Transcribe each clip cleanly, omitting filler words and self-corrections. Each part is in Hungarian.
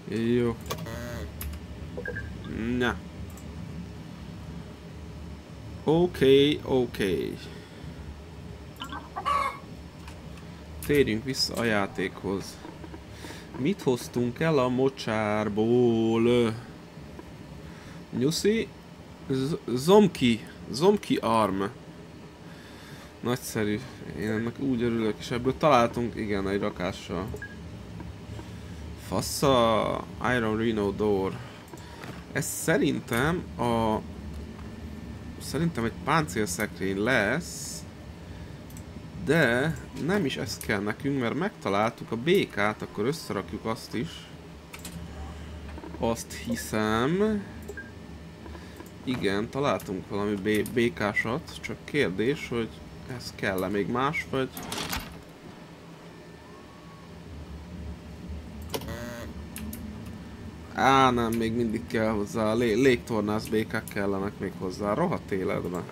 Jó. Na. Oké. Térjünk vissza a játékhoz. Mit hoztunk el a mocsárból? Nyuszi? Zomki arm. Nagyszerű. Én ennek úgy örülök, és ebből találtunk, igen, egy rakással. Fassa, Iron Rhino Door. Ez szerintem Szerintem egy páncélszekrény lesz. De nem is ez kell nekünk, mert megtaláltuk a békát, akkor összerakjuk azt is. Azt hiszem. Igen, találtunk valami békásat, csak kérdés, hogy ez kell-e még más, vagy... Á, nem, még mindig kell hozzá, légtornász békák kellenek még hozzá, rohadt életbe.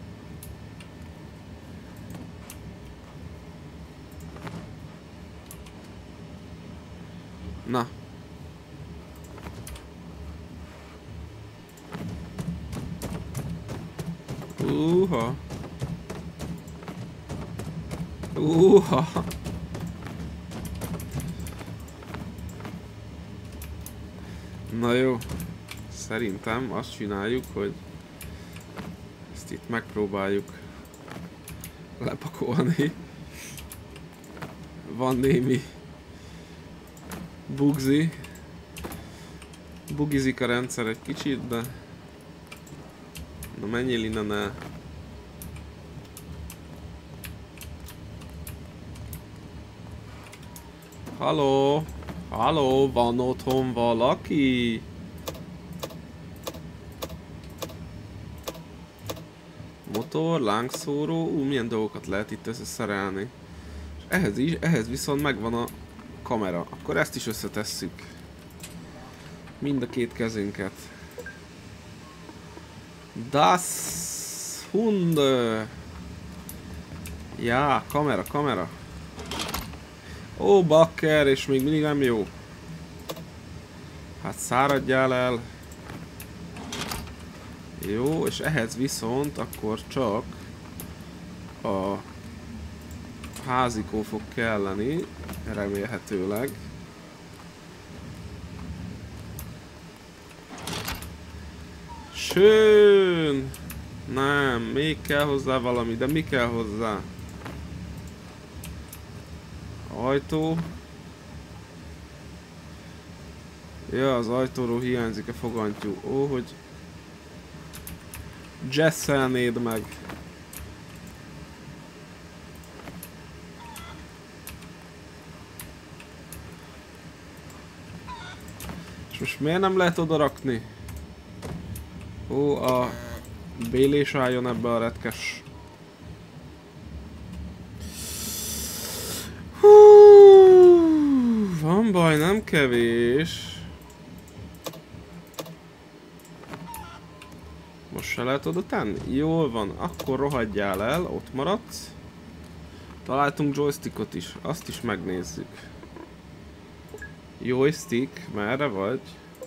Na. Na jó. Szerintem azt csináljuk, hogy ezt itt megpróbáljuk lepakolni. Van némi bugizik a rendszer egy kicsit, de na menjél innen el. Halló? Halló, van otthon valaki? Motor, lángszóró, milyen dolgokat lehet itt összeszerelni. És ehhez viszont megvan a kamera. Akkor ezt is összetesszük. Mind a két kezünket. Das Hund. Ja, kamera. Ó, bakker, és még mindig nem jó. Hát száradjál el. Jó, és ehhez viszont akkor csak a házikó fog kelleni, remélhetőleg. Schön! Nem, még kell hozzá valami, de mi kell hozzá? Ajtó. Ja, az ajtóról hiányzik a fogantyú. Ó, hogy jesszelnéd meg. És most miért nem lehet oda rakni? Ó, a bélés álljon ebbe a retkes. Van baj, nem kevés. Most se lehet oda tenni? Jól van, akkor rohadjál el, ott maradsz. Találtunk joystickot is, azt is megnézzük. Joystick, merre vagy?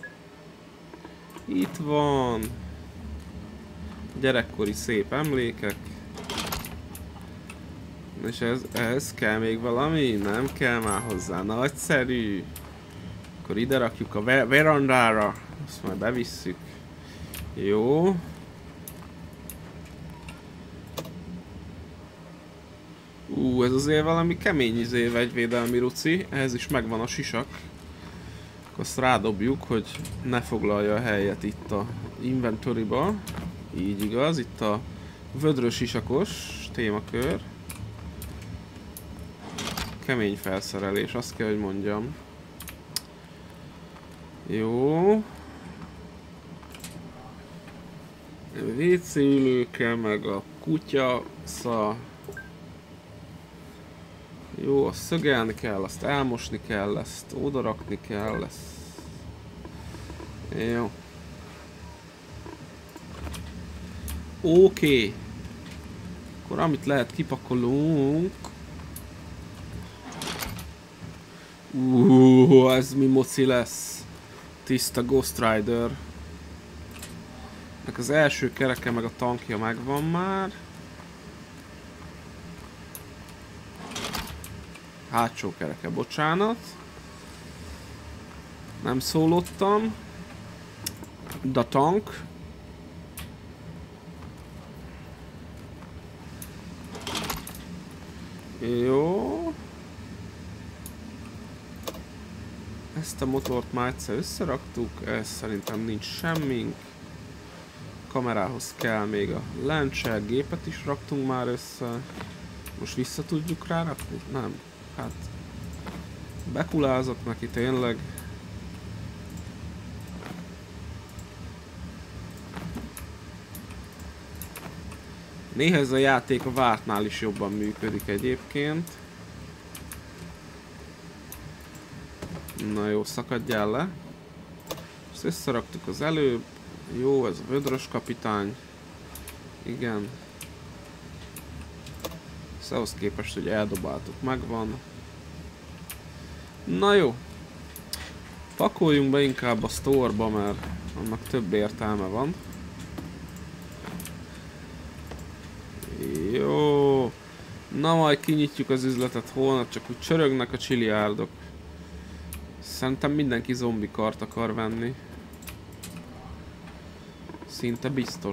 Itt van. Gyerekkori szép emlékek. És ez kell még valami? Nem kell már hozzá. Nagyszerű. Akkor ide rakjuk a verandára. Azt majd bevisszük. Jó. Ez azért valami kemény vegyvédelmi ruci. Ehhez is megvan a sisak. Akkor azt rádobjuk, hogy ne foglalja a helyet itt a inventoryba. Így igaz, itt a vödrös sisakos témakör. Kemény felszerelés, azt kell, hogy mondjam. Jó. WC ülőke, meg a kutya, jó, azt szögelni kell, azt elmosni kell, ezt odarakni kell, ezt... Jó. Oké. Akkor amit lehet kipakolunk... ez mi moci lesz? Tiszta Ghost Rider. Az első kereke meg a tankja megvan már. Hátsó kereke, bocsánat. Nem szólottam. The tank. Jó. Ezt a motort már egyszer összeraktuk, ez szerintem nincs semmink. Kamerához kell még a lencse, gépet is raktunk már össze. Most vissza tudjuk rá rakni? Nem. Hát bekulázok neki tényleg. Néha ez a játék a vártnál is jobban működik egyébként. Na jó, szakadjál le. Ezt összeraktuk az előbb. Jó, ez a vödrös kapitány. Igen. Ez ahhoz képest, hogy eldobáltuk, megvan. Na jó. Pakoljunk be inkább a store-ba, mert annak több értelme van. Jó. Na majd kinyitjuk az üzletet holnap, csak úgy csörögnek a csiliárdok. Szerintem mindenki zombikart akar venni. Szinte biztos.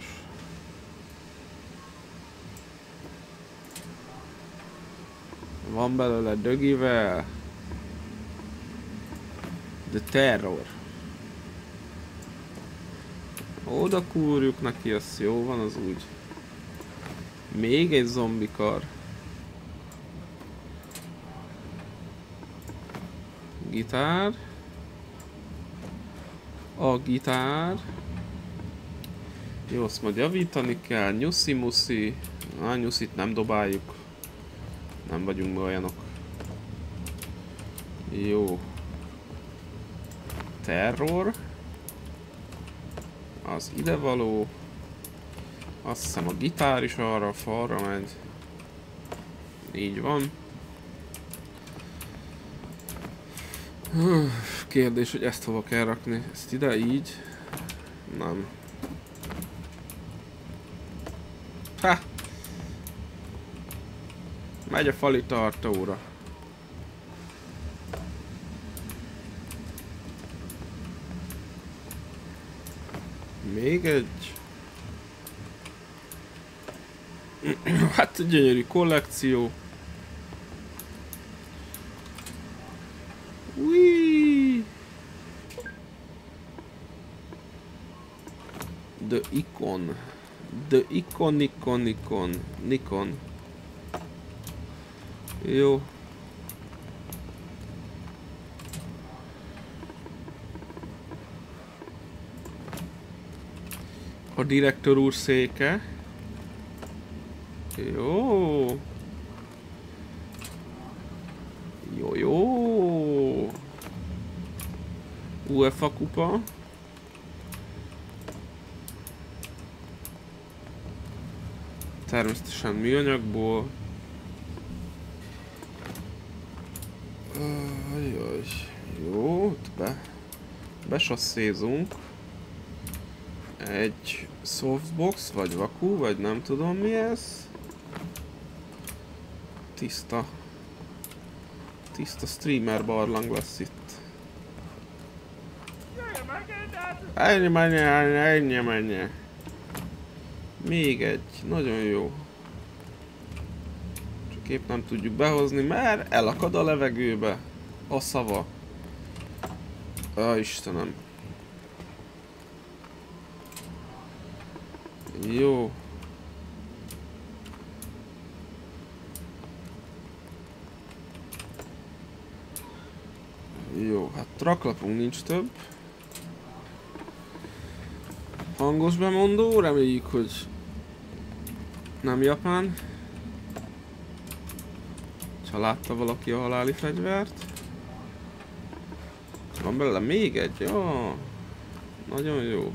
Van belőle dögivel. The Terror. Oda kúrjuk neki, az jó van, az úgy. Még egy zombikar. Gitár. A gitár. Jó, azt majd javítani kell. Nyuszi muszi. A nyuszit nem dobáljuk. Nem vagyunk olyanok. Jó. Terror. Az idevaló. Azt hiszem a gitár is arra a falra megy. Így van. Kérdés, hogy ezt hova kell rakni. Ezt ide így? Nem. Ha! Megy a fali tartóra. Még egy. Hát gyönyörű kollekció. Ui. The Icon. The Icon. Nikon. Jó. A direktor úr széke. Jó. Jó. UEFA kupa. Természetesen műanyagból. Jaj. Jó, besasszézunk. Egy softbox, vagy vaku, vagy nem tudom mi ez. Tiszta streamer barlang lesz itt. Ennyi. Még egy, nagyon jó. Csak épp nem tudjuk behozni, mert elakad a levegőbe a szava. Istenem. Jó. Jó, hát raklapunk nincs több. Hangos bemondó, reméljük, hogy nem japán. Ha látta valaki a haláli fegyvert. Van belőle még egy? Jó. Nagyon jó.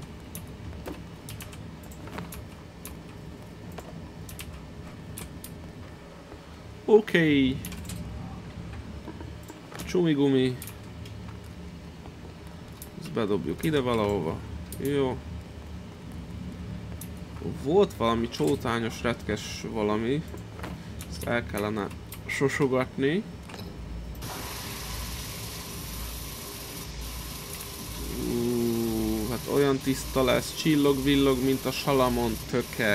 Oké. Csumigumi. Ez Ezt bedobjuk ide valahova. Jó. Volt valami csótányos, retkes valami. Ezt el kellene sosogatni. Hát olyan tiszta lesz, csillog-villog, mint a Salamon töke.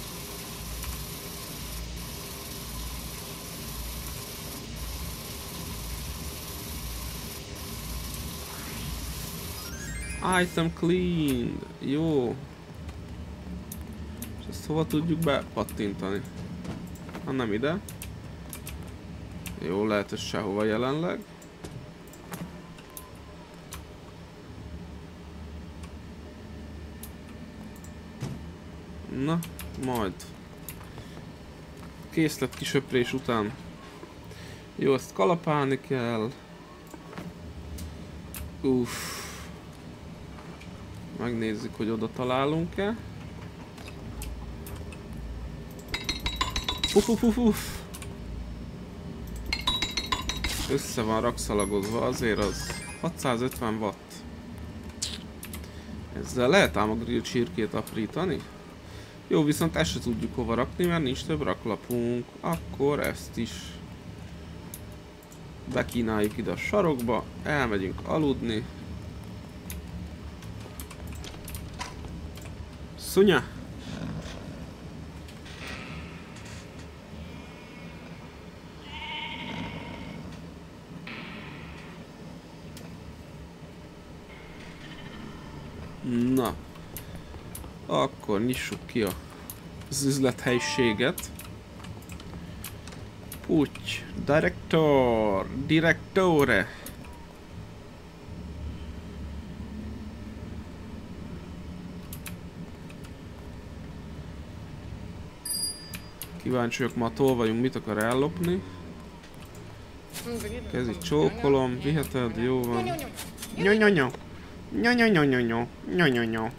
Item clean. Jó. És ezt hova tudjuk bepattintani? Ha nem ide. Jó, lehet, hogy sehova jelenleg. Na, majd. Készlet kisöprés után. Jó, ezt kalapálni kell. Uff. Megnézzük, hogy oda találunk-e. Össze van rakszalagozva, azért az 650 watt. Ezzel lehet ám a grill csirkét aprítani? Jó, viszont ezt se tudjuk hova rakni, mert nincs több raklapunk. Akkor ezt is bekínáljuk ide a sarokba, elmegyünk aludni. Szunya! Na, akkor nyissuk ki az üzlethelyiséget. Puty, direktore. Kíváncsiak, ma tol vagyunk, mit akar ellopni. Kezi csókolom, viheted, jó van. Nyonyonyó. Nyonyonyó.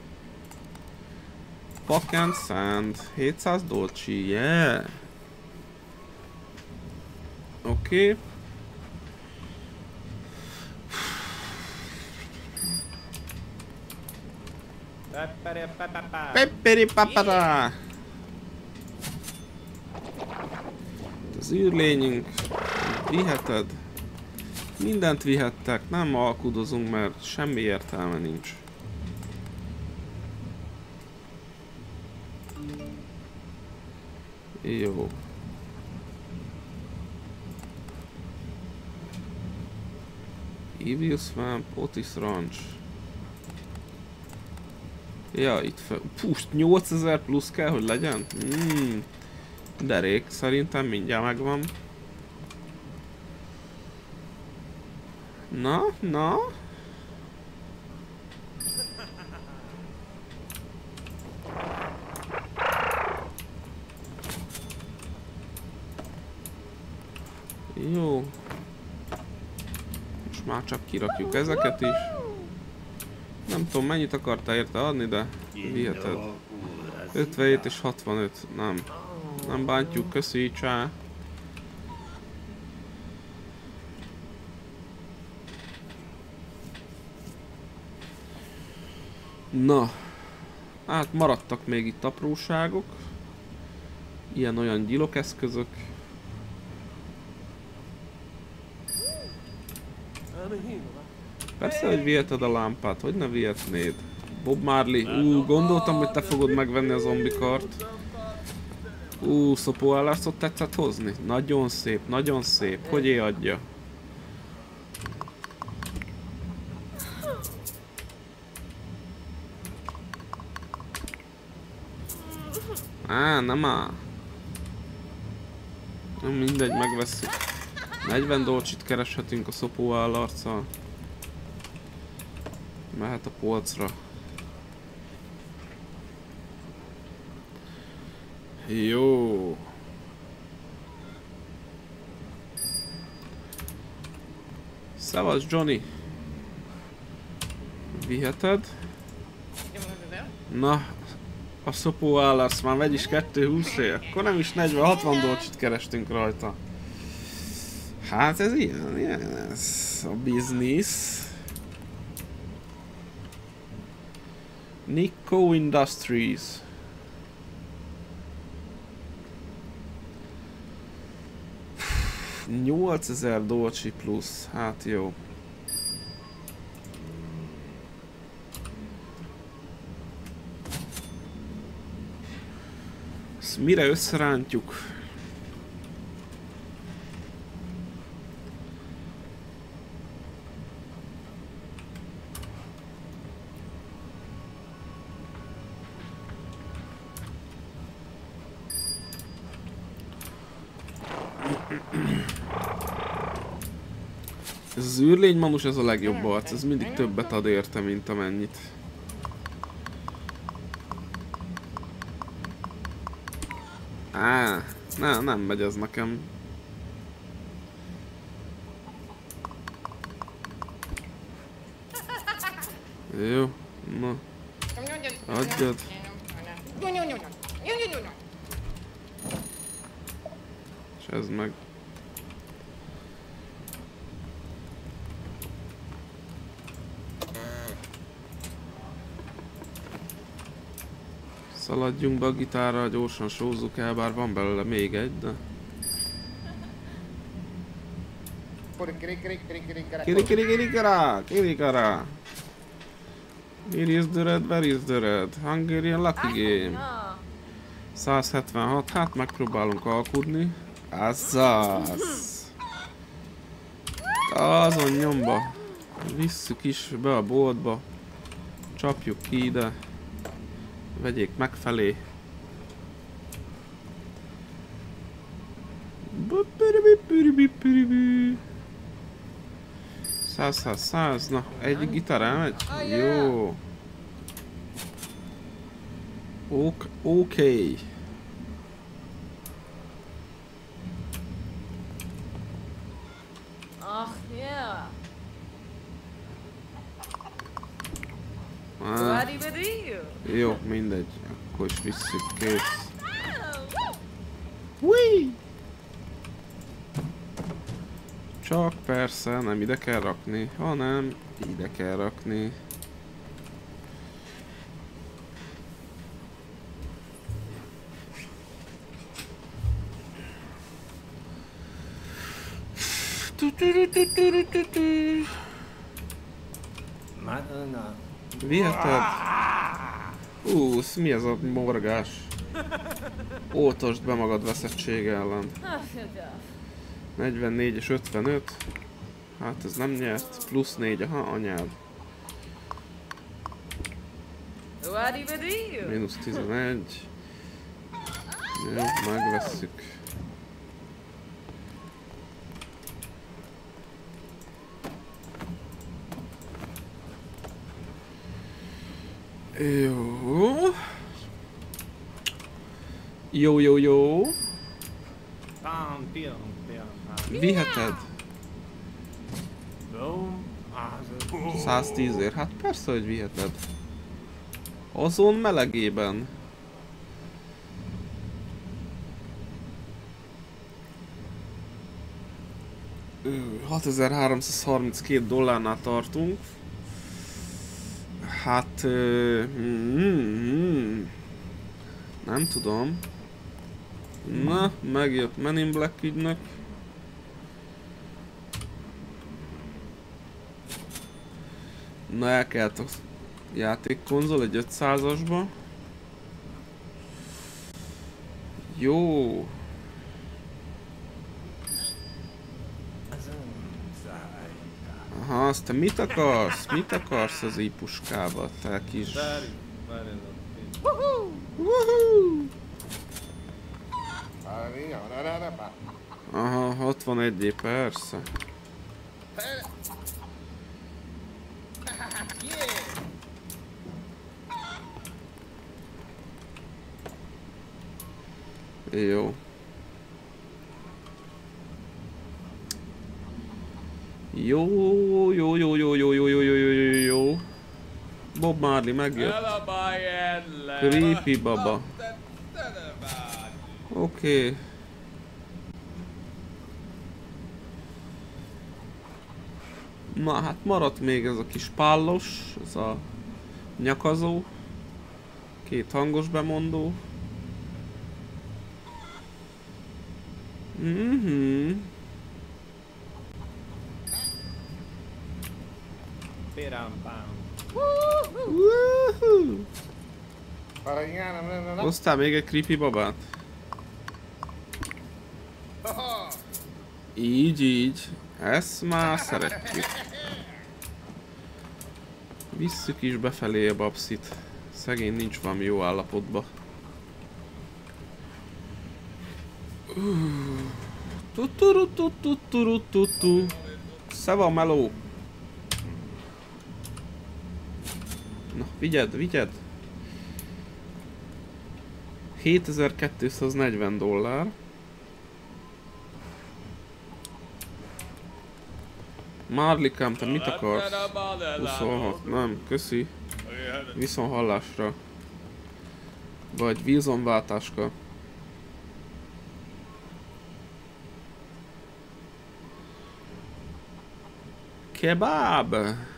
Fuck and sand. 700 dolcsi, yeah. Oké. Pepperi papara. Az űrlényünk. Viheted. Mindent vihettek, nem alkudozunk, mert semmi értelme nincs. Jó. Evil Swamp, Otis Ranch. Ja, itt fel... Pust, 8000 plusz kell, hogy legyen? Derék, szerintem mindjárt megvan. Na? Jó. Most már csak kirakjuk ezeket is. Nem tudom, mennyit akartál érte adni, de viheted. 57 és 65, nem bántjuk, köszi, csá. Na, hát maradtak még itt apróságok. Ilyen-olyan gyilokeszközök. Persze, hogy viheted a lámpát, hogy ne vihetnéd? Bob Marley, gondoltam, hogy te fogod megvenni a zombikart. Szopóállászot tetszett hozni? Nagyon szép, nagyon szép. Hogy adja? Nem áll. Nem mindegy, megvesszük. 40 dolcsit kereshetünk a szopóállarccal. Mehet a polcra. Jó. Szevasz, Johnny. Viheted? Na, a szopóállarc már megy is 220-ért. Akkor nem is 40-60 dolcsit kerestünk rajta. Hát ez ilyen ez a biznisz. Nikko Industries. Pff, 8000 dolcsi plusz, hát jó. Ezt mire összerántjuk? Ez az űrlénymanus, ez a legjobb arc, ez mindig többet ad érte, mint amennyit. Á, nem megy ez nekem. Jó, na. Adjad. És ez meg. Szaladjunk be a gitárral, gyorsan sózzuk el, bár van belőle még egy, de... Kirikara! Where is the red? Where is the red? Hungarian Lucky Game. 176, hát megpróbálunk alkudni. Azaz! Azon nyomba! Visszük is be a boltba. Csapjuk ki ide. Vegyék megfelé. 100, na, egy gitár elmegy? Jó. Oké. Jó, mindegy. Akkor is visszük, kész. Whee! Csak persze nem ide kell rakni, hanem ide kell rakni. Viheted? Mi ez a morgás? Oltasd be magad veszettsége ellen. 44 és 55. Hát ez nem nyert. Plusz 4, aha, anyád. Mínusz 11. Jó, megvesszük. Jó. Viheted? 110-ért, hát persze, hogy viheted. Azon melegében. $6332 tartunk. Hát... nem tudom. Na, megjött Men in Black ügynök. Na, elkelt a játékkonzol egy 500-asba. Jó. Aha, azt te mit akarsz? Mit akarsz az i-puskába, te kis... Woohoo! Aha, 61 persze. Jó. Jó. Bob Marley megjött. Creepy baba. Oké. Na hát maradt még ez a kis pállos, ez a nyakazó. 2 hangos bemondó. Hoztál még egy creepy babát? Így, így. Ezt már szeretjük. Visszük is befelé a babszit. Szegény nincs valami jó állapotban. Szeva meló. Na, vigyed, vigyed. $7240. Marlikám, te mit akarsz? 26, nem, köszi. Viszont hallásra. Vagy Wilson váltáska. Kebab!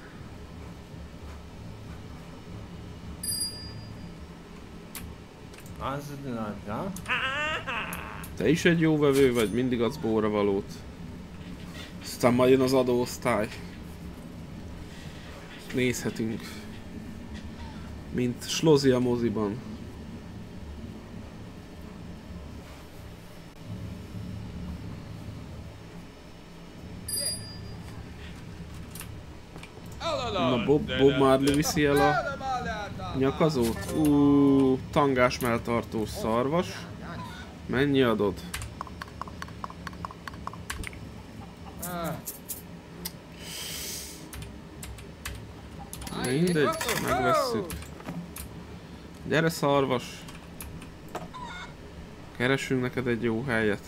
Te is egy jó vevő vagy, mindig adsz bóra valót. Aztán majd jön az adóosztály. Nézhetünk. Mint Slozi a moziban. Na Bob Marley viszi el a nyakazót? Tangás melltartó szarvas. Mennyi adod? Mindegy, megvesszük. Gyere szarvas! Keresünk neked egy jó helyet.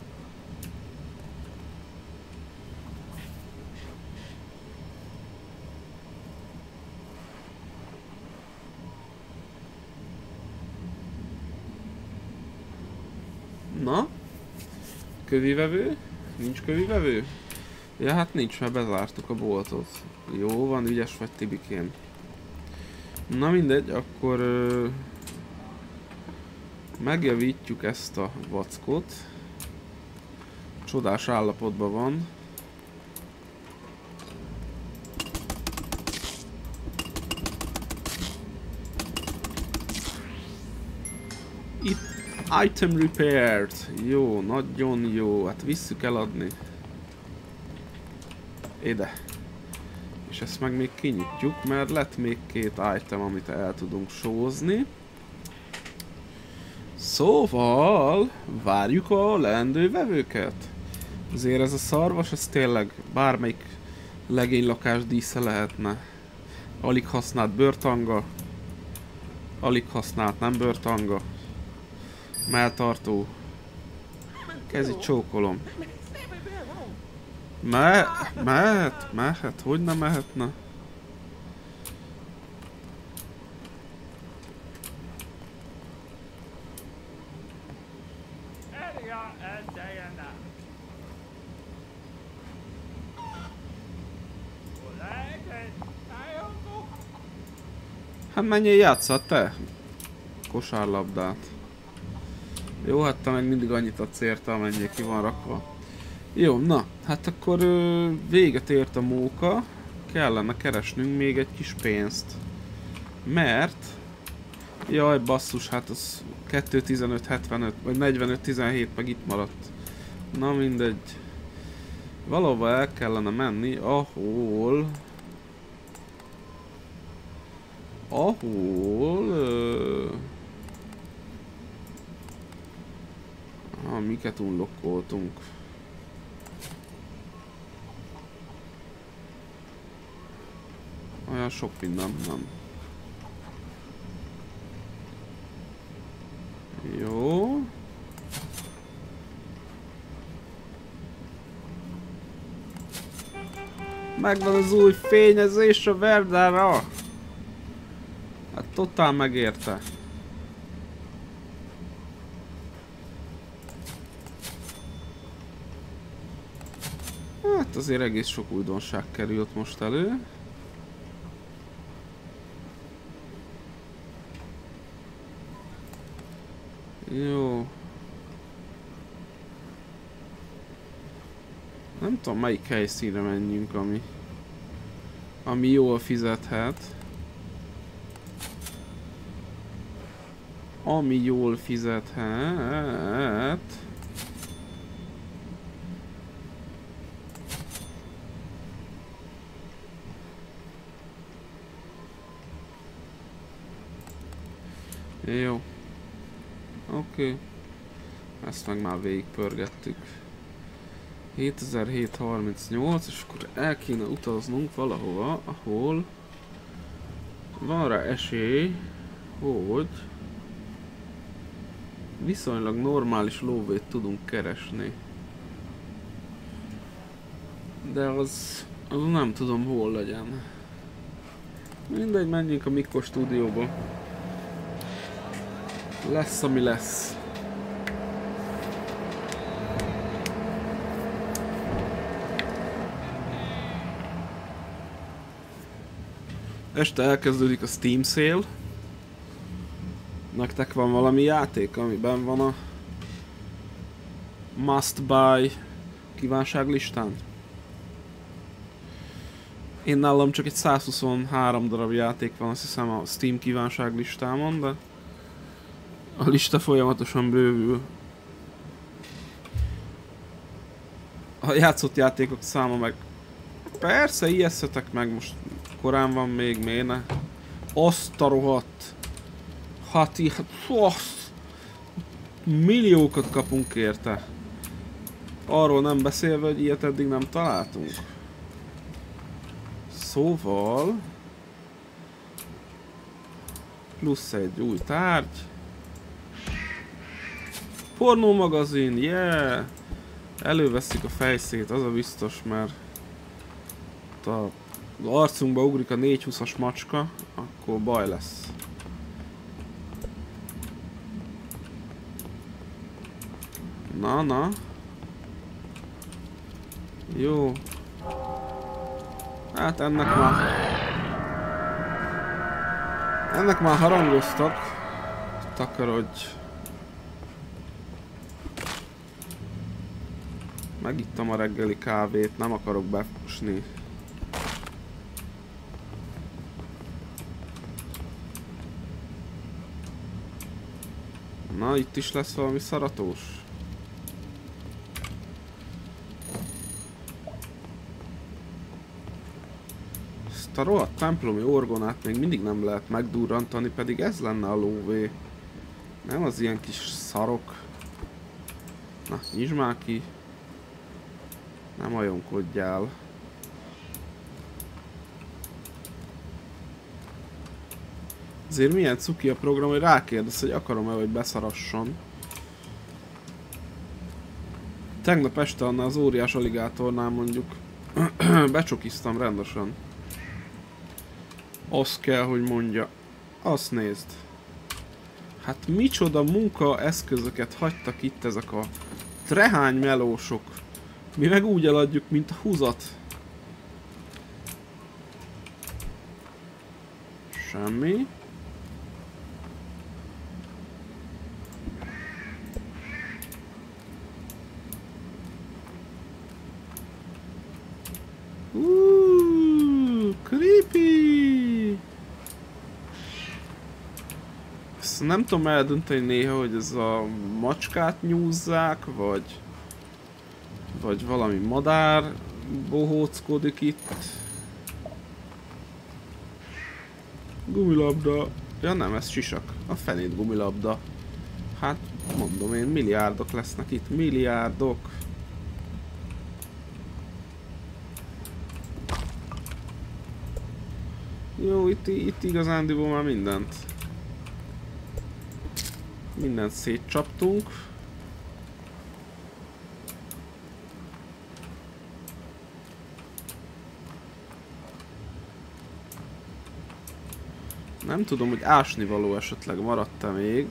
Na? Kövivevő? Nincs kövivevő? Ja, hát nincs, mert bezártuk a boltot. Jó van, ügyes vagy Tibikém. Na mindegy, akkor megjavítjuk ezt a vackot. Csodás állapotban van. Itt item repaired. Jó, nagyon jó. Hát visszük eladni. Ide. És ezt meg még kinyitjuk, mert lett még 2 item, amit el tudunk sózni. Szóval várjuk a leendő vevőket. Azért ez a szarvas, ez tényleg bármelyik legénylakás dísze lehetne. Alig használt bőrtanga. Alig használt nem bőrtanga. Melltartó. Kezi csókolom. Mehet, hogy nem mehetne? Hát menjél játsszat te! Kosárlabdát. Jó, hát te meg mindig annyit adsz érte, amennyi ki van rakva. Jó, na, hát akkor véget ért a móka. Kellene keresnünk még egy kis pénzt. Mert... Jaj, basszus, hát az 2.15.75 vagy 45.17 meg itt maradt. Na mindegy. Valahova el kellene menni, ahol... miket unlockoltunk. Olyan sok minden, nem. Jó. Megvan az új fényezés a Verdára. Hát totál megérte. Hát azért egész sok újdonság került most elő. Jó. Nem tudom, melyik helyszínre menjünk, ami jól fizethet. Ami jól fizethet. Jó. Oké. Ezt meg már végigpörgettük. 7738, és akkor el kéne utaznunk valahova, ahol van rá esély, hogy viszonylag normális lóvét tudunk keresni. De az nem tudom hol legyen. Mindegy, menjünk a Mikko stúdióba. Lesz, ami lesz. Este elkezdődik a Steam Sale. Nektek van valami játék, amiben van a Must Buy kívánságlistán? Én nálam csak egy 123 darab játék van, azt hiszem, a Steam kívánságlistámon, de a lista folyamatosan bővül. A játszott játékok száma meg... Persze, ijesszetek meg, most korán van még, miért ne? Azt a rohadt! Hát milliókat kapunk érte. Arról nem beszélve, hogy ilyet eddig nem találtunk. Szóval... Plusz egy új tárgy. Pornómagazin, yeah! Előveszik a fejszét, az a biztos, mert az arcunkba ugrik a 420-as macska, akkor baj lesz. Na. Jó. Hát ennek már harangoztak. Takarodj. Megittam a reggeli kávét, nem akarok befusni. Na, itt is lesz valami szaratós. Ezt a rohadt templomi orgonát még mindig nem lehet megdurrantani, pedig ez lenne a lóvé. Nem az ilyen kis szarok. Na, nyisd már ki. Nem ajonkodjál. Azért milyen cuki a program, hogy rákérdez, hogy akarom-e, hogy beszarasson. Tegnap este annál az óriás aligátornál mondjuk becsokiztam rendesen. Azt kell, hogy mondja. Azt nézd. Hát micsoda munkaeszközöket hagytak itt ezek a trehány melósok. Mi meg úgy eladjuk, mint a húzat. Semmi. Creepy! Ezt nem tudom eldönteni néha, hogy ez a macskát nyúzzák, vagy valami madár bohóckodik itt. Gumilabda. Ja nem, ez sisak. A fenét gumilabda. Hát mondom én, milliárdok lesznek itt. Milliárdok. Jó, itt igazándiból már mindent szétcsaptunk. Nem tudom, hogy ásnivaló esetleg maradt-e még.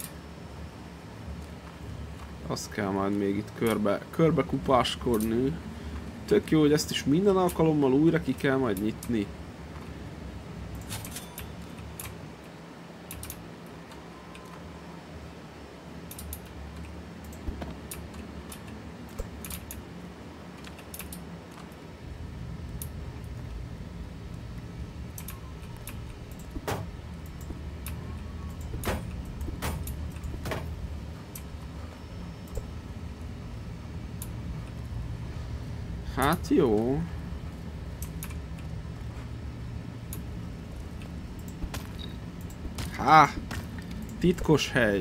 Azt kell majd még itt körbe kupáskodni. Tök jó, hogy ezt is minden alkalommal újra ki kell majd nyitni. Hát jó. Há! Titkos hely.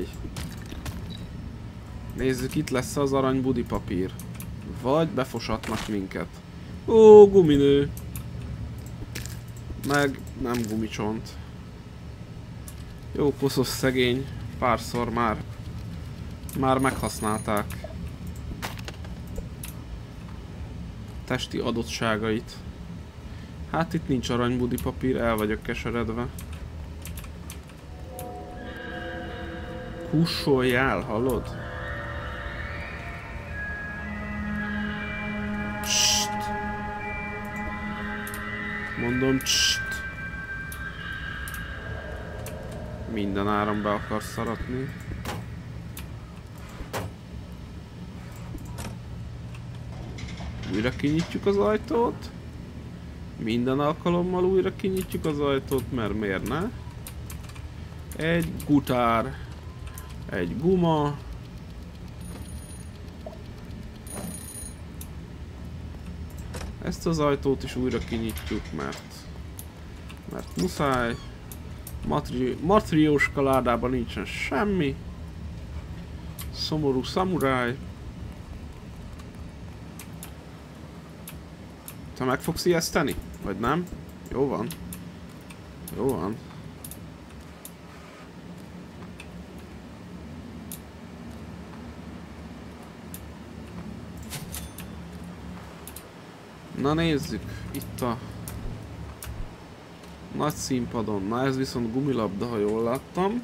Nézzük, itt lesz az arany budipapír. Vagy befosatnak minket. Ó, guminő. Meg nem gumicsont. Jó koszos szegény. Párszor már meghasználták testi adottságait. Hát itt nincs arany budipapír, el vagyok keseredve. Kussoljál, hallod? Csst. Mondom, csst. Minden áron be akarsz szaratni. Újra kinyitjuk az ajtót. Minden alkalommal újra kinyitjuk az ajtót, mert miért ne? Egy gutár. Egy guma. Ezt az ajtót is újra kinyitjuk, mert muszáj. Matrioska ládában nincsen semmi. Szomorú szamuráj. Te meg fogsz ijeszteni? Vagy nem? Jó van. Jó van. Na nézzük, itt a nagy színpadon. Na ez viszont gumilabda, ha jól láttam.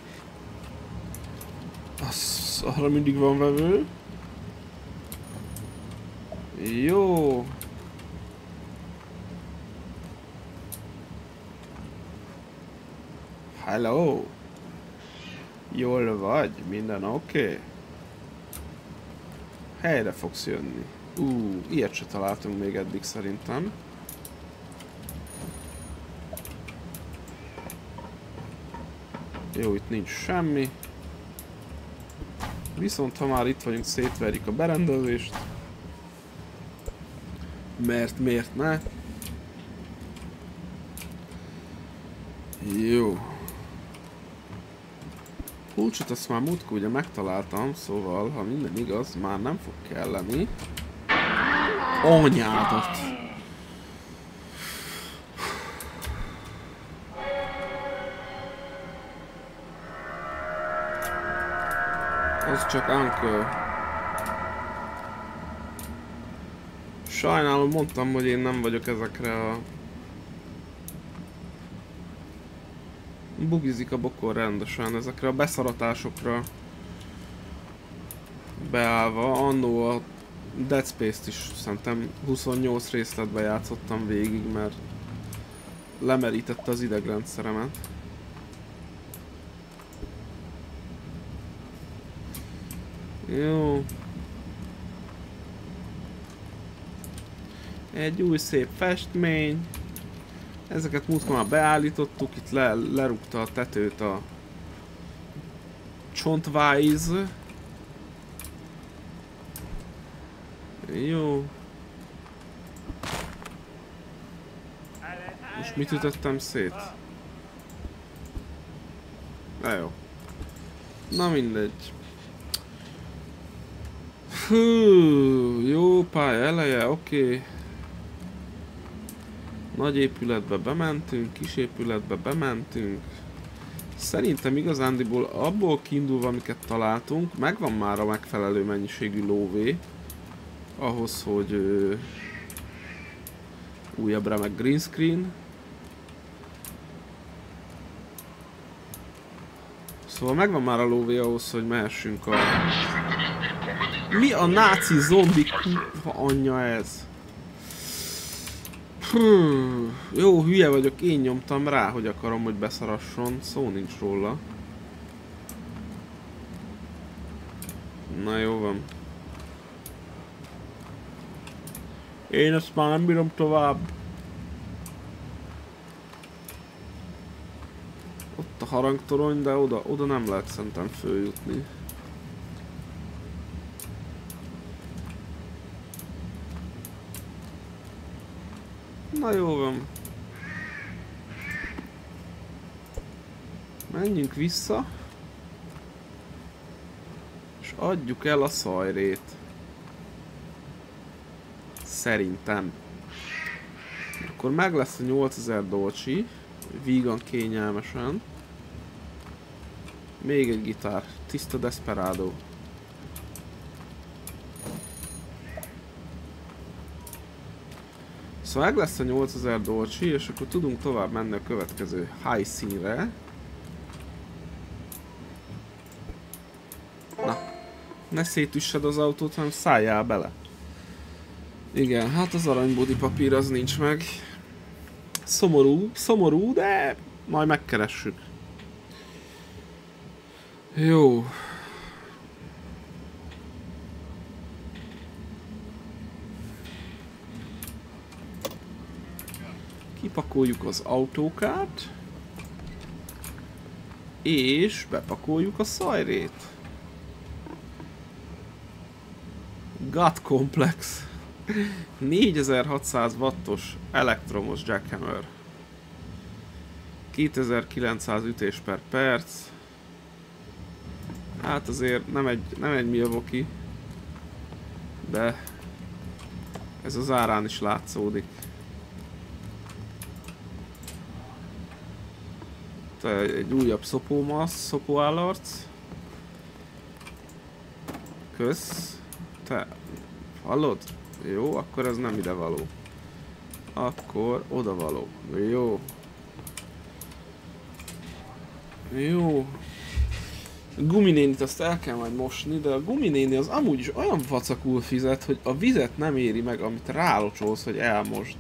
Arra mindig van vevő. Jó. Hello. Jól vagy? Minden oké? Helyre fogsz jönni. Ilyet se találtunk még eddig szerintem. Jó, itt nincs semmi. Viszont ha már itt vagyunk, szétverjük a berendezést. Mert miért ne? Jó. Kulcsot azt már múltkor ugye megtaláltam, szóval ha minden igaz, már nem fog kelleni. Anyádat! Az csak Uncle. Sajnálom, mondtam, hogy én nem vagyok ezekre a... Bugizik a bokor rendesen, ezekre a beszaratásokra beállva. Annó a Dead Space-t is szerintem 28 részletben játszottam végig, mert lemerítette az idegrendszeremet. Jó. Egy új szép festmény. Ezeket múltkor már beállítottuk, itt lerúgta a tetőt a csontváiz. Jó. Most mit ütöttem szét? Na jó. Na mindegy. Hú, jó pálya eleje, oké. Nagy épületbe bementünk, kis épületbe bementünk. Szerintem igazándiból abból kiindulva, amiket találtunk, megvan már a megfelelő mennyiségű lóvé. Ahhoz, hogy újabb remek green screen. Szóval megvan már a lóvé ahhoz, hogy mehessünk a... Mi a náci zombi kurva anyja ez? Jó, hülye vagyok, én nyomtam rá, hogy akarom, hogy beszarasson, szó nincs róla. Na jó van. Én ezt már nem bírom tovább. Ott a harangtorony, de oda nem lehet szerintem följutni. Na jó van. Menjünk vissza. És adjuk el a szajrét. Szerintem. Akkor meg lesz a 8000 dolcsi. Vígan kényelmesen. Még egy gitár. Tiszta Desperado. Szóval meg lesz a 8000 dolcsi, és akkor tudunk tovább menni a következő high színre. Na, ne szétüssed az autót, hanem szálljál bele. Igen, hát az aranybodi papír az nincs meg. Szomorú, szomorú, de majd megkeressük. Jó. Kipakoljuk az autókat. És bepakoljuk a szajrét. God Complex. 4600 wattos elektromos jackhammer. 2900 ütés per perc. Hát azért nem egy Milwaukee. De ez az árán is látszódik. Egy újabb szopóállarc. Kösz. Te hallod? Jó, akkor ez nem ide való. Akkor oda való. Jó. Jó. A guminénit azt el kell majd mosni, de a guminéni az amúgy is olyan vacakul fizet, hogy a vizet nem éri meg, amit rálocsolsz, hogy elmosd.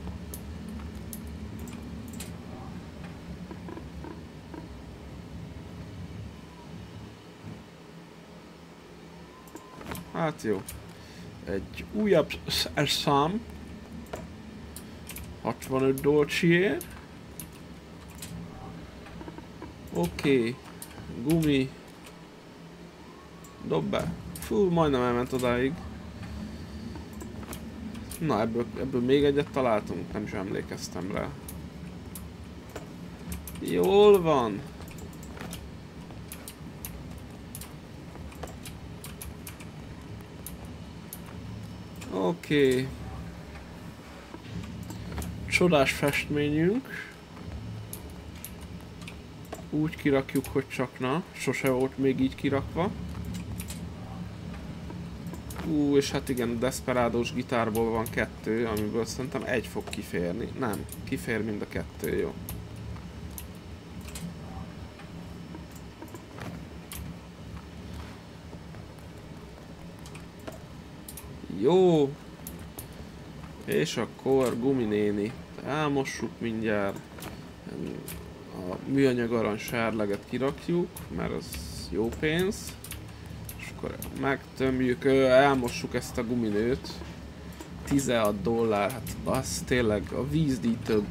Hát jó. Egy újabb szám. 65 dolcsiért. Oké. Gumi. Dob be. Fú, majdnem elment odáig. Na, ebből még egyet találtunk, nem is emlékeztem rá. Jól van. Oké. Csodás festményünk. Úgy kirakjuk, hogy csak na. Sose volt még így kirakva. És hát igen, a Desperadós gitárból van 2, amiből szerintem 1 fog kiférni. Nem, kifér mind a 2, jó. Jó. És akkor guminéni. Elmossuk mindjárt. A műanyag arany sárleget kirakjuk, mert az jó pénz. És akkor megtömjük, elmossuk ezt a guminőt. $16, hát az tényleg a vízdíj több.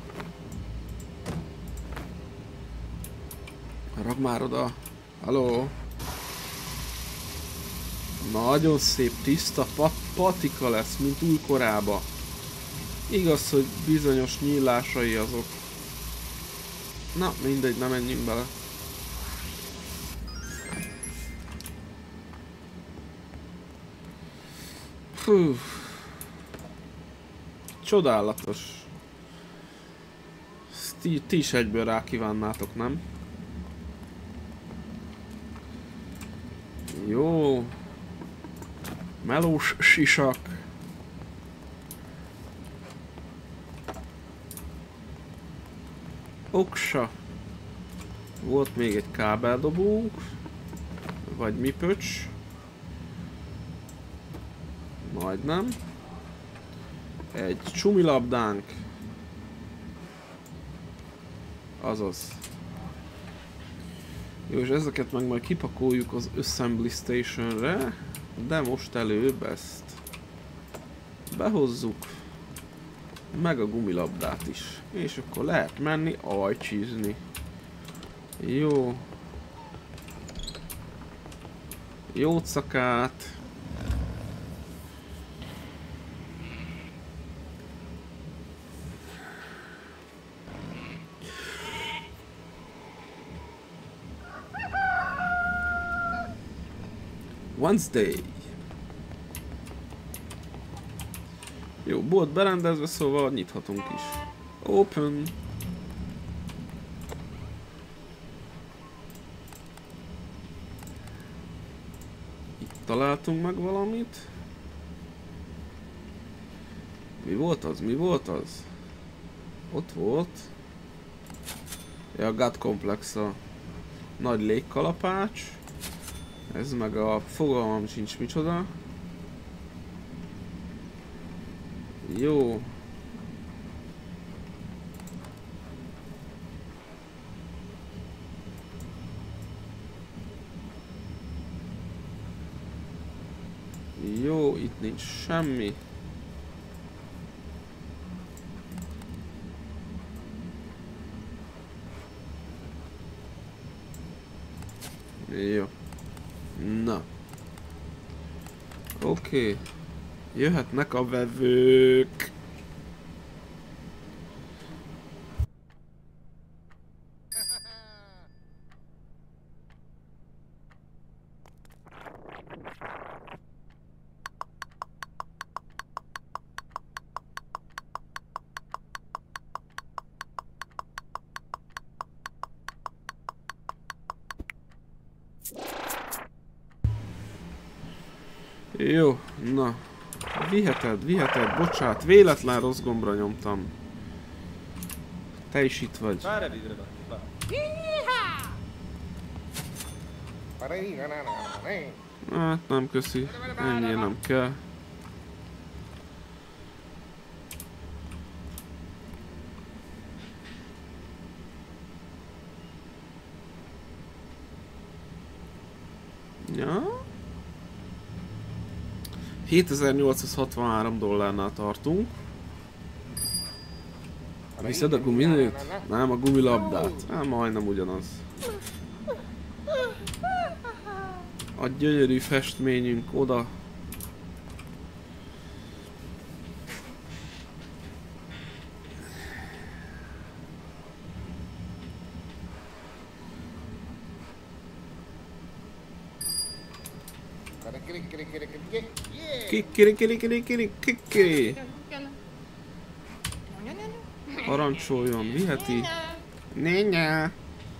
Ragd már oda. Halló. Nagyon szép, tiszta patika lesz, mint újkorában. Igaz, hogy bizonyos nyílásai azok. Na, mindegy, nem menjünk bele. Hú. Csodálatos. Ti is egyből rákívánnátok, nem? Jó. Melós sisak. Oksa. Volt még egy kábeldobónk. Vagy mi pöcs. Majdnem. Egy csumilabdánk. Azaz. Jó, és ezeket meg majd kipakoljuk az Assembly Stationre. De most előbb ezt behozzuk. Meg a gumilabdát is. És akkor lehet menni ajcsizni. Jó. Jócakát. Wednesday. Jó, bolt berendezve, szóval nyithatunk is. Open. Itt találtunk meg valamit. Mi volt az? Mi volt az? Ott volt. Ja, a God Complex, a nagy légkalapács. Ez meg a fogalmam sincs micsoda. Jó. Jó, itt nincs semmi. Jó. Na. Oké. Jöhetnek a vevők. Jó, na. Viheted, bocsát, véletlen rossz gombra nyomtam. Te is itt vagy. Hát nem köszi, ennyi nem kell. Ja. $7863 tartunk. Viszed a guminőt? Nem, a gumilabdát. Hát majdnem ugyanaz. A gyönyörű festményünk oda. Kikiri. Parancsoljon, viheti. Nénya.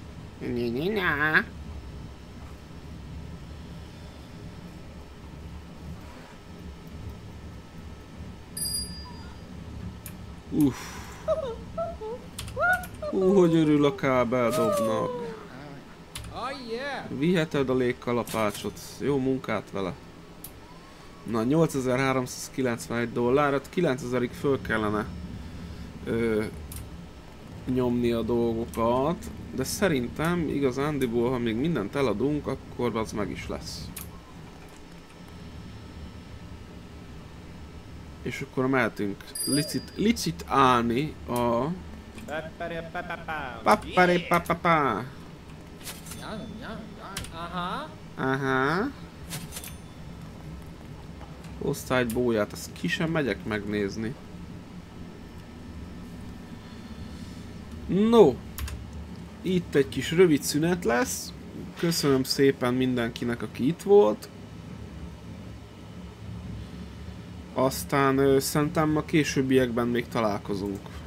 Uff. Hogy örül a kábeldobnak. Viheted a légkalapácsot. Jó munkát vele. Na, $8391, 9000-ig föl kellene nyomni a dolgokat, de szerintem igazándiból, ha még mindent eladunk, akkor az meg is lesz. És akkor mehetünk licitálni a... Paparipapapá. Aha. Hoztál egy bóját, azt ki sem megyek megnézni. No, itt egy kis rövid szünet lesz. Köszönöm szépen mindenkinek, aki itt volt. Aztán szerintem a későbbiekben még találkozunk.